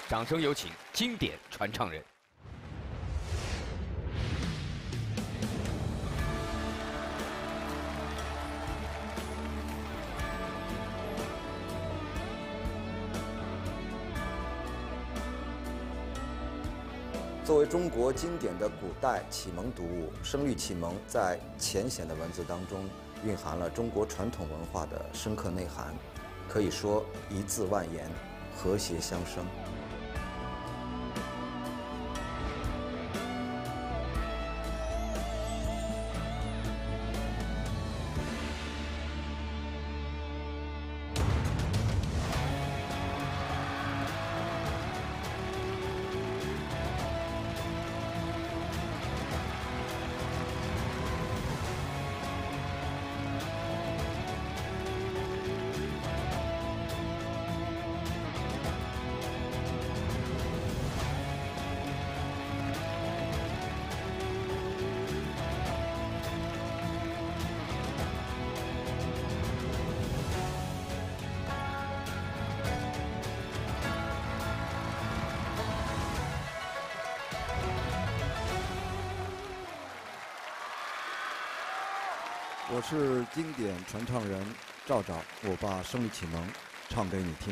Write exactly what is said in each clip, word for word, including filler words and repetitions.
掌声有请经典传唱人。 作为中国经典的古代启蒙读物，《声律启蒙》在浅显的文字当中蕴含了中国传统文化的深刻内涵，可以说一字万言，和谐相生。 我是经典传唱人赵赵，我把《声律启蒙》唱给你听。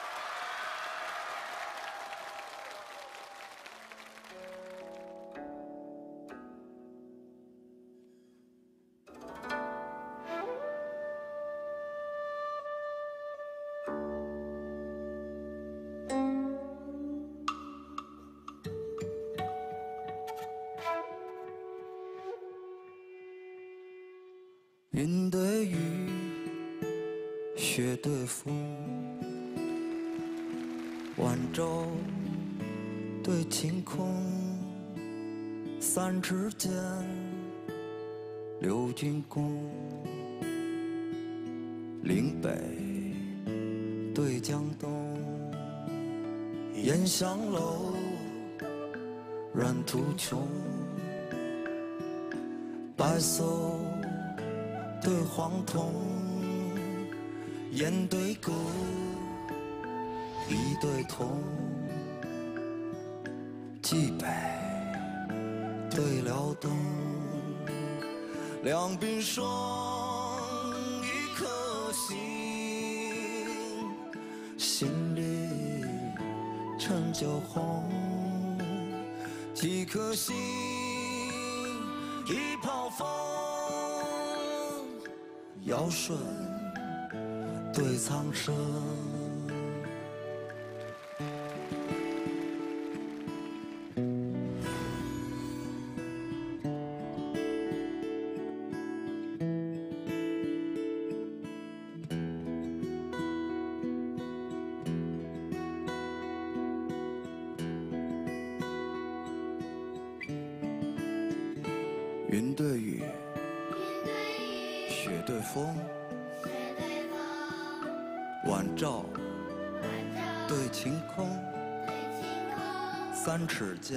云对雨，雪对风，晚照对晴空，三尺剑，六军弓，岭北对江东，烟香楼，软途穷，白叟对黄铜，雁对歌，一对铜，冀北对辽东，两鬓霜，一颗心，心里陈酒红，几颗心，一泡风。尧舜对苍生，云对雨，雪对风，晚照对晴空，三尺剑，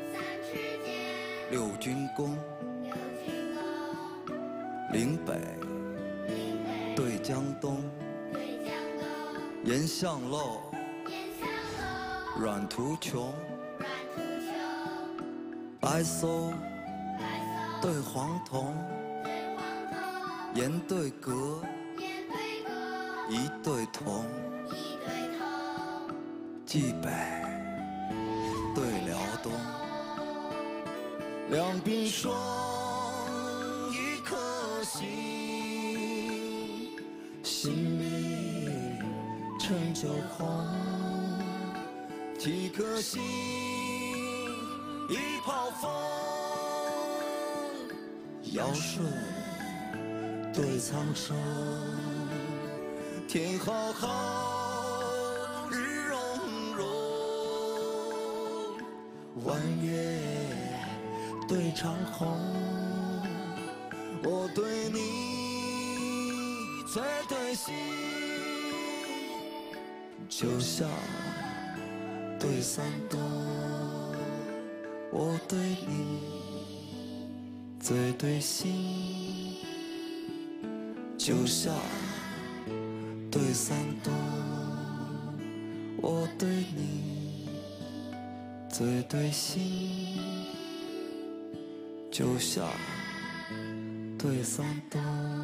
六军弓，岭北对江东，烟向漏，软途穷，白叟对黄铜，雁对歌，一对铜，冀北对辽东，两鬓霜，一颗心，心里陈酒红，几颗心，一泡风。尧舜对苍生，天浩浩，日融融，弯月对长虹，我对你最对心，就像对山东，我对你最对心，就像对山东，我对你嘴对心，就像对桑冬。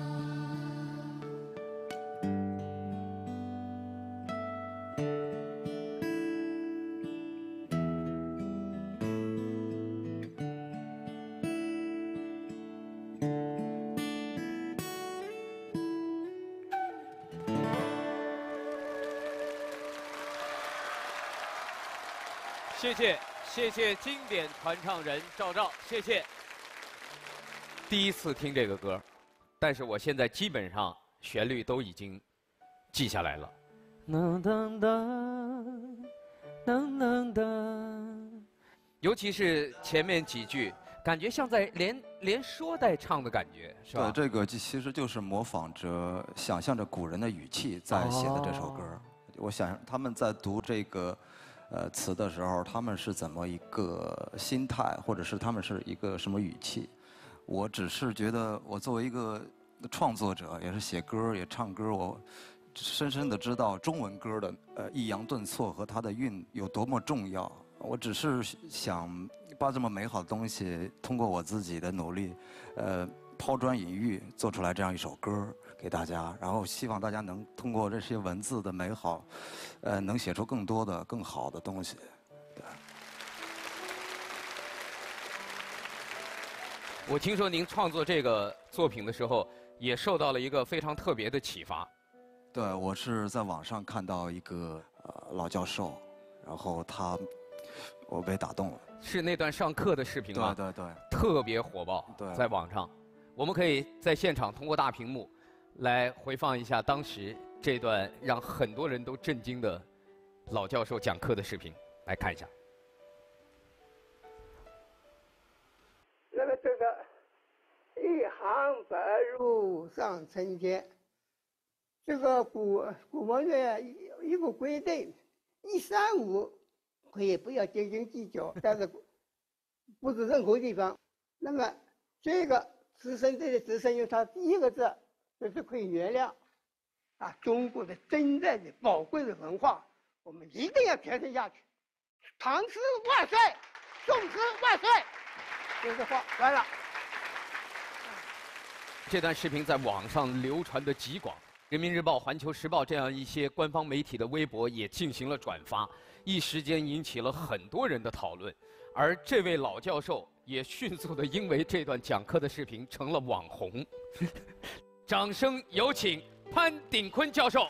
谢谢，谢谢经典传唱人赵照，谢谢。第一次听这个歌，但是我现在基本上旋律都已经记下来了。噔噔噔，噔噔噔。尤其是前面几句，感觉像在连连说带唱的感觉，是吧？ 对，这个其实就是模仿着、想象着古人的语气在写的这首歌。哦、我想他们在读这个。呃，词的时候，他们是怎么一个心态，或者是他们是一个什么语气？我只是觉得，我作为一个创作者，也是写歌也唱歌，我深深的知道中文歌的呃抑扬顿挫和它的韵有多么重要。我只是想把这么美好的东西，通过我自己的努力，呃，抛砖引玉，做出来这样一首歌给大家，然后希望大家能通过这些文字的美好，呃，能写出更多的、更好的东西。对。 我听说您创作这个作品的时候，也受到了一个非常特别的启发。 对，我是在网上看到一个呃老教授，然后他，我被打动了。 是那段上课的视频吗？ 对对对。 特别火爆， 对， 在网上。我们可以在现场通过大屏幕来回放一下当时这段让很多人都震惊的老教授讲课的视频，来看一下。 那么这个一行白鹭上青天，这个古古文的一个规定，一三五可以不要斤斤计较，但是不是任何地方。那么这个词声这里词声有它第一个字，就是可以原谅啊，中国的珍贵的宝贵的文化，我们一定要传承下去。唐诗万岁，宋诗万岁，就这话完了。 这段视频在网上流传的极广，人民日报、环球时报这样一些官方媒体的微博也进行了转发，一时间引起了很多人的讨论。而这位老教授也迅速的因为这段讲课的视频成了网红。掌声有请潘鼎坤教授。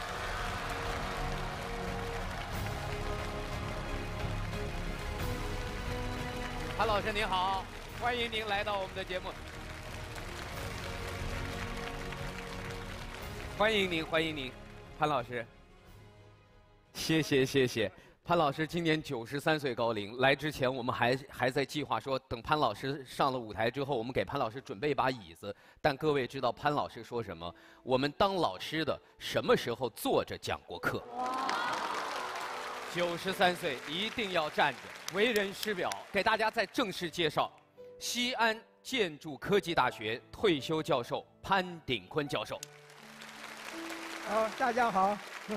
潘老师您好，欢迎您来到我们的节目。欢迎您，欢迎您，潘老师。谢谢谢谢，潘老师今年九十三岁高龄。来之前我们还还在计划说，等潘老师上了舞台之后，我们给潘老师准备一把椅子。但各位知道潘老师说什么？我们当老师的什么时候坐着讲过课？九十三岁一定要站着，为人师表。给大家再正式介绍，西安建筑科技大学退休教授潘鼎坤教授。 好，大家好。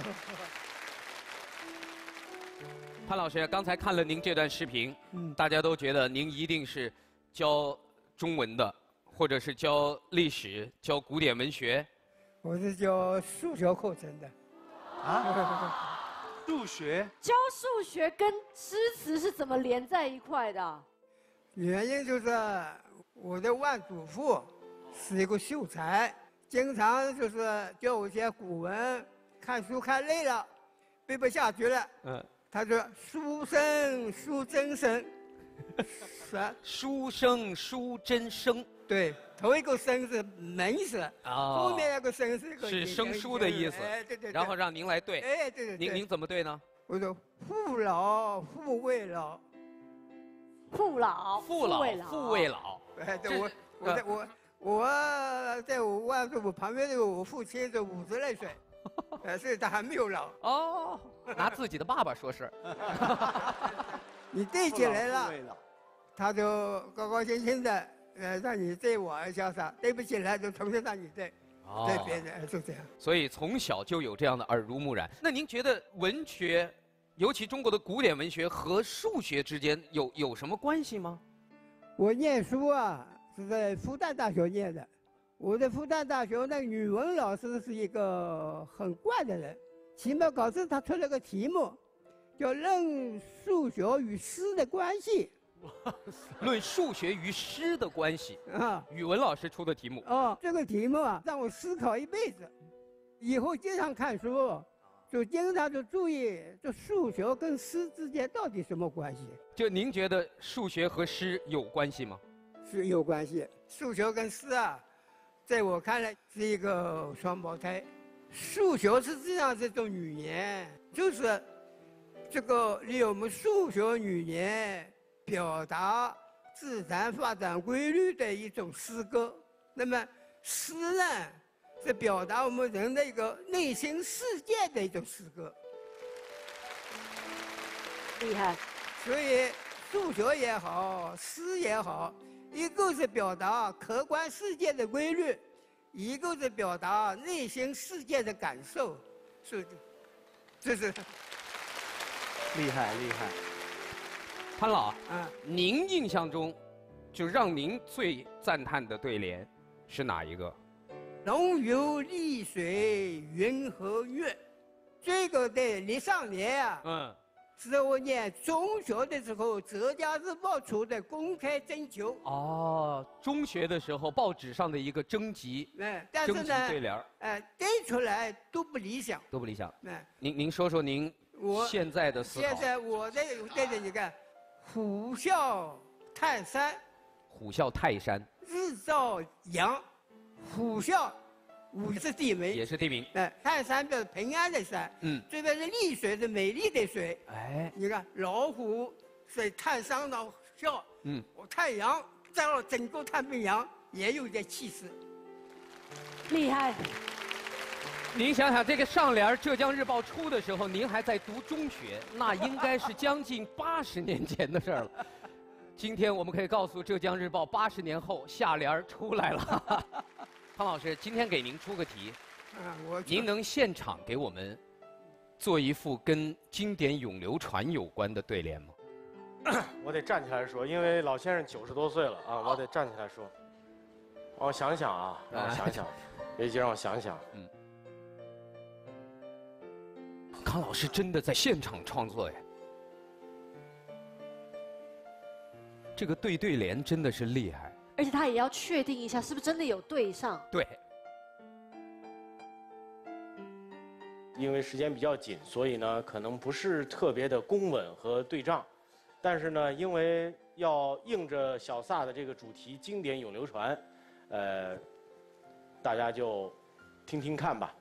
潘老师，刚才看了您这段视频，嗯，大家都觉得您一定是教中文的，或者是教历史、教古典文学。 我是教数学课程的。 啊？数学？ 教数学跟诗词是怎么连在一块的？ 原因就是我的外祖父是一个秀才，经常就是教我些古文，看书看累了，背不下去了。嗯。他说：“书生书真生，是书生书真生。 对，头一个生是门字，哦、后面那个生是一个是生疏的意思。 哎，对 对, 对。 然后让您来对。 哎，对对对。 您您怎么对呢？ 我说父老父未老， 父老父老父未老。 哎，对我我在我我在我外祖父旁边的我父亲是五十来岁。”呃，所以他还没有老哦，拿自己的爸爸说事你对起来了，他就高高兴兴的，呃，让你对我潇洒；对不起来就重新让你对，哦、对别人就这样。 所以从小就有这样的耳濡目染。那您觉得文学尤其中国的古典文学和数学之间有有什么关系吗？ 我念书啊是在复旦大学念的，我在复旦大学那个语文老师是一个很怪的人，期末考试他出了个题目，叫论数学与诗的关系。 论数学与诗的关系啊， 语文老师出的题目。 哦，这个题目啊，让我思考一辈子。以后经常看书，就经常就注意这数学跟诗之间到底什么关系？ 就您觉得数学和诗有关系吗？ 是有关系。数学跟诗啊，在我看来是一个双胞胎。数学实际上是一种语言，就是这个利用我们数学语言表达自然发展规律的一种诗歌。那么诗呢，是表达我们人的一个内心世界的一种诗歌。 厉害。 所以数学也好，诗也好，一个是表达客观世界的规律，一个是表达内心世界的感受，是，这是厉害厉害。 潘老， 啊， 您印象中，就让您最赞叹的对联是哪一个？ 龙游丽水云和月，这个的李尚廉啊， 嗯， 是我念中学的时候，《浙江日报》出的公开征求。 哦，中学的时候报纸上的一个征集， 哎，但是征集呢， 对联儿哎，对出来都不理想。 都不理想。 哎， 您您说说您我现在的思考。 现在我在对着你看，虎啸泰山， 虎啸泰山日照阳，虎啸，虎是地名， 也是地名。 哎，泰山表示平安的山， 嗯， 这边是丽水，是美丽的水。 哎， 你看老虎在泰山上笑， 嗯， 太阳照了整个太平洋，也有点气势。 厉害。 您想想，这个上联儿《浙江日报》出的时候，您还在读中学，那应该是将近八十年前的事儿了。今天我们可以告诉《浙江日报》，八十年后下联儿出来了。汤老师，今天给您出个题， 啊，我您能现场给我们做一副跟经典咏流传有关的对联吗？ 我得站起来说，因为老先生九十多岁了啊，我得站起来说。我想想啊，让我想想，别急，让我想想。 嗯。康老师真的在现场创作哎，这个对对联真的是厉害。 而且他也要确定一下是不是真的有对上。 对。 因为时间比较紧，所以呢，可能不是特别的公稳和对仗，但是呢，因为要应着小撒的这个主题，经典咏流传，呃，大家就听听看吧。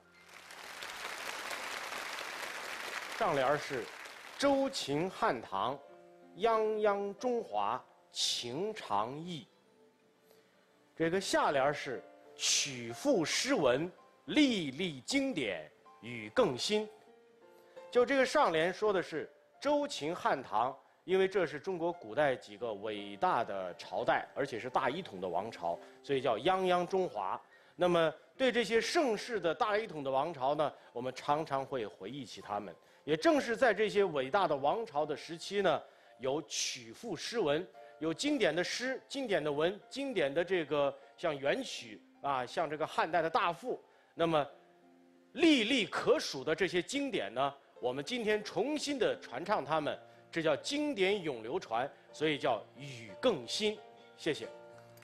上联是“周秦汉唐，泱泱中华，情长义”。这个下联是“曲赋诗文，历历经典，语更新”。就这个上联说的是周秦汉唐，因为这是中国古代几个伟大的朝代，而且是大一统的王朝，所以叫泱泱中华。那么对这些盛世的大一统的王朝呢，我们常常会回忆起他们。也正是在这些伟大的王朝的时期呢，有曲赋诗文，有经典的诗、经典的文、经典的这个像元曲啊，像这个汉代的大赋。那么历历可数的这些经典呢，我们今天重新的传唱它们，这叫经典咏流传，所以叫语更新。谢谢。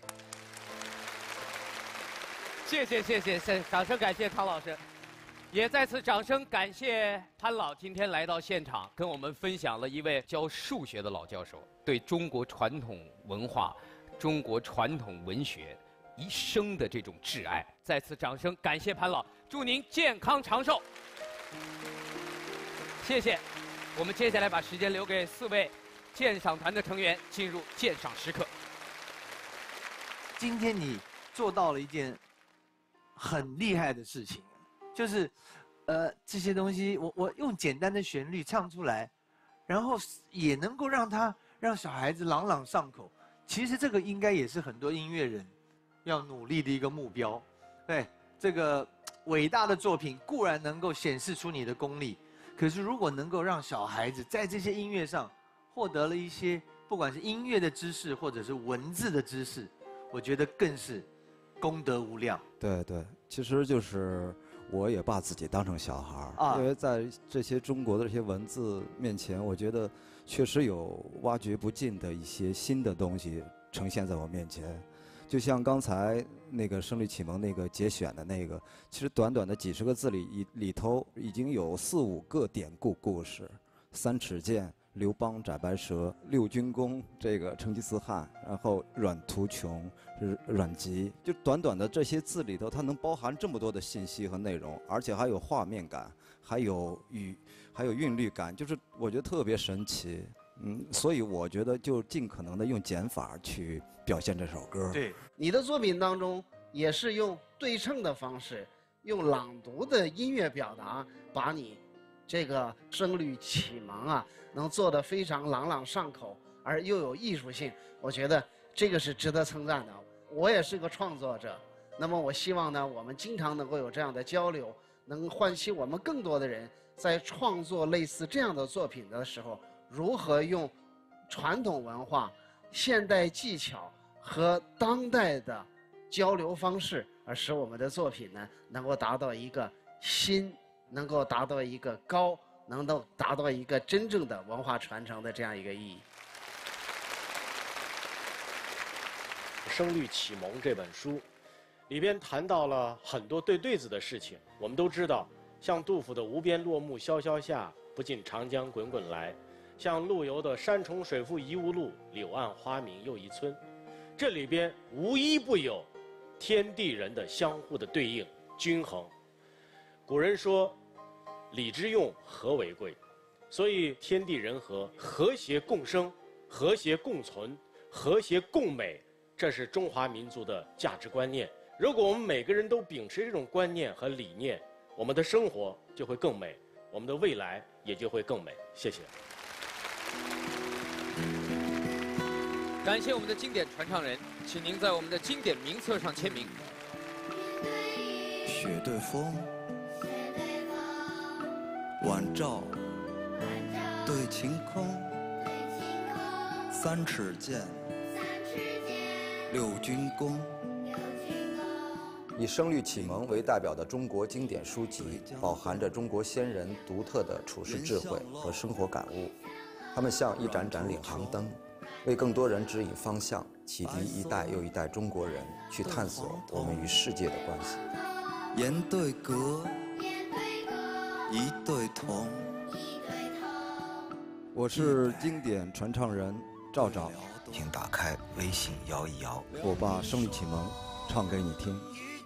谢谢谢谢谢，掌声感谢汤老师，也再次掌声感谢潘老今天来到现场，跟我们分享了一位教数学的老教授对中国传统文化、中国传统文学一生的这种挚爱。再次掌声感谢潘老，祝您健康长寿。谢谢。我们接下来把时间留给四位鉴赏团的成员，进入鉴赏时刻。 今天你做到了一件很厉害的事情，就是，呃，这些东西我我用简单的旋律唱出来，然后也能够让他让小孩子朗朗上口。其实这个应该也是很多音乐人要努力的一个目标。对，这个伟大的作品固然能够显示出你的功力， 可是如果能够让小孩子在这些音乐上获得了一些，不管是音乐的知识或者是文字的知识，我觉得更是功德无量。 对对，其实就是我也把自己当成小孩儿， 啊因为在这些中国的这些文字面前，我觉得确实有挖掘不尽的一些新的东西呈现在我面前。就像刚才那个《声律启蒙》那个节选的那个，其实短短的几十个字里里头已经有四五个典故故事，三尺剑、刘邦斩白蛇、六军功，这个成吉思汗，然后阮途穷、阮籍，就短短的这些字里头，它能包含这么多的信息和内容，而且还有画面感，还有语，还有韵律感，就是我觉得特别神奇。嗯，所以我觉得就尽可能的用减法去表现这首歌。 对， 你的作品当中也是用对称的方式，用朗读的音乐表达，把你这个声律启蒙啊，能做得非常朗朗上口，而又有艺术性。我觉得这个是值得称赞的。我也是个创作者，那么我希望呢，我们经常能够有这样的交流，能唤起我们更多的人在创作类似这样的作品的时候，如何用传统文化、现代技巧和当代的交流方式，而使我们的作品呢能够达到一个新，能够达到一个高，能够达到一个真正的文化传承的这样一个意义。 《声律启蒙》这本书里边谈到了很多对对子的事情。我们都知道，像杜甫的“无边落木萧萧下，不尽长江滚滚来”，像陆游的“山重水复疑无路，柳暗花明又一村”，这里边无一不有天地人的相互的对应均衡。古人说：“礼之用，和为贵。”所以天地人和，和谐共生，和谐共存，和谐共美，这是中华民族的价值观念。如果我们每个人都秉持这种观念和理念，我们的生活就会更美，我们的未来也就会更美。谢谢。 感谢我们的经典传唱人，请您在我们的经典名册上签名。 雪对风，晚照对晴空，三尺剑，六军功。 以《声律启蒙》为代表的中国经典书籍，饱含着中国先人独特的处世智慧和生活感悟。他们像一盏盏领航灯，为更多人指引方向，启迪一代又一代中国人去探索我们与世界的关系。 言对格，一对同。 我是经典传唱人赵赵， 请打开微信摇一摇， 我把《声律启蒙》唱给你听。